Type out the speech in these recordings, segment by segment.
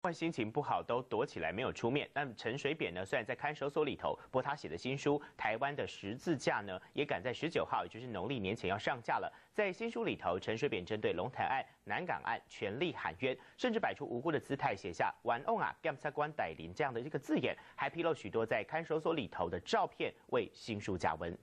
心情不好都躲起来没有出面。那陈水扁呢，虽然在看守所里头，不过他写的新书《台湾的十字架》呢，也赶在19号，也就是农历年前要上架了。在新书里头，陈水扁针对龙潭案、南港案全力喊冤，甚至摆出无辜的姿态，写下"冤枉啊，检察官逮林"这样的一个字眼，还披露许多在看守所里头的照片，为新书加温。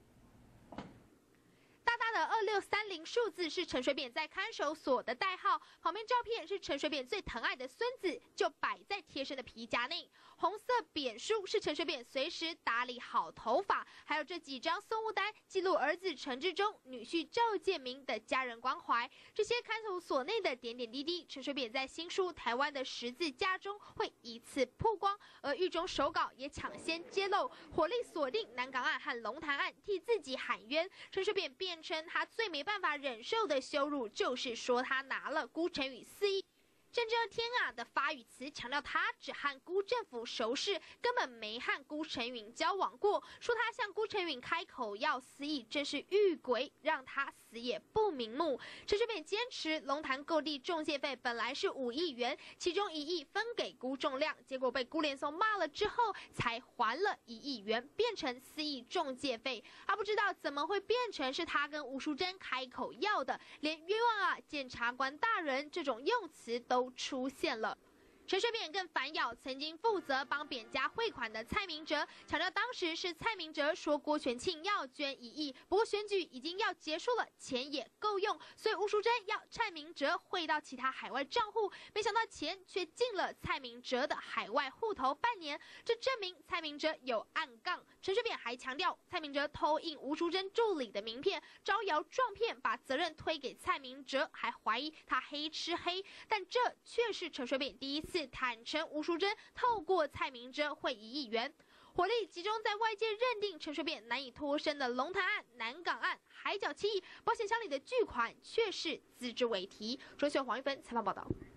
2630数字是陈水扁在看守所的代号，旁边照片是陈水扁最疼爱的孙子，就摆在贴身的皮夹内。红色扁书是陈水扁随时打理好头发，还有这几张送物单，记录儿子陈志忠、女婿赵建明的家人关怀。这些看守所内的点点滴滴，陈水扁在新书《台湾的十字架》中会一次曝光，而狱中手稿也抢先揭露，火力锁定南港案和龙潭案，替自己喊冤。陈水扁辩称他最没办法忍受的羞辱，就是说他拿了辜成宇4亿。 震惊天啊的发语词强调，他只和辜政府熟识，根本没和辜成允交往过。说他向辜成允开口要4亿，真是遇鬼，让他死也不瞑目。陈水扁坚持，龙潭购地中介费本来是5亿元，其中1亿分给辜仲谅，结果被辜连松骂了之后，才还了1亿元，变成4亿中介费。他不知道怎么会变成是他跟吴淑珍开口要的，连冤枉啊、检察官大人这种用词都 出现了。陈水扁更反咬曾经负责帮扁家汇款的蔡明哲，强调当时是蔡明哲说郭全庆要捐1亿，不过选举已经要结束了，钱也够用，所以吴淑珍要蔡明哲汇到其他海外账户，没想到钱却进了蔡明哲的海外户头半年，这证明蔡明哲有暗杠。陈水扁还强调，蔡明哲偷印吴淑珍助理的名片，招摇撞骗，把责任推给蔡明哲，还怀疑他黑吃黑，但这却是陈水扁第一次 坦诚吴淑珍透过蔡明哲汇1亿元，火力集中在外界认定陈水扁难以脱身的龙潭案、南港案、海角7亿，保险箱里的巨款却是自知为提。中新黄玉芬采访报道。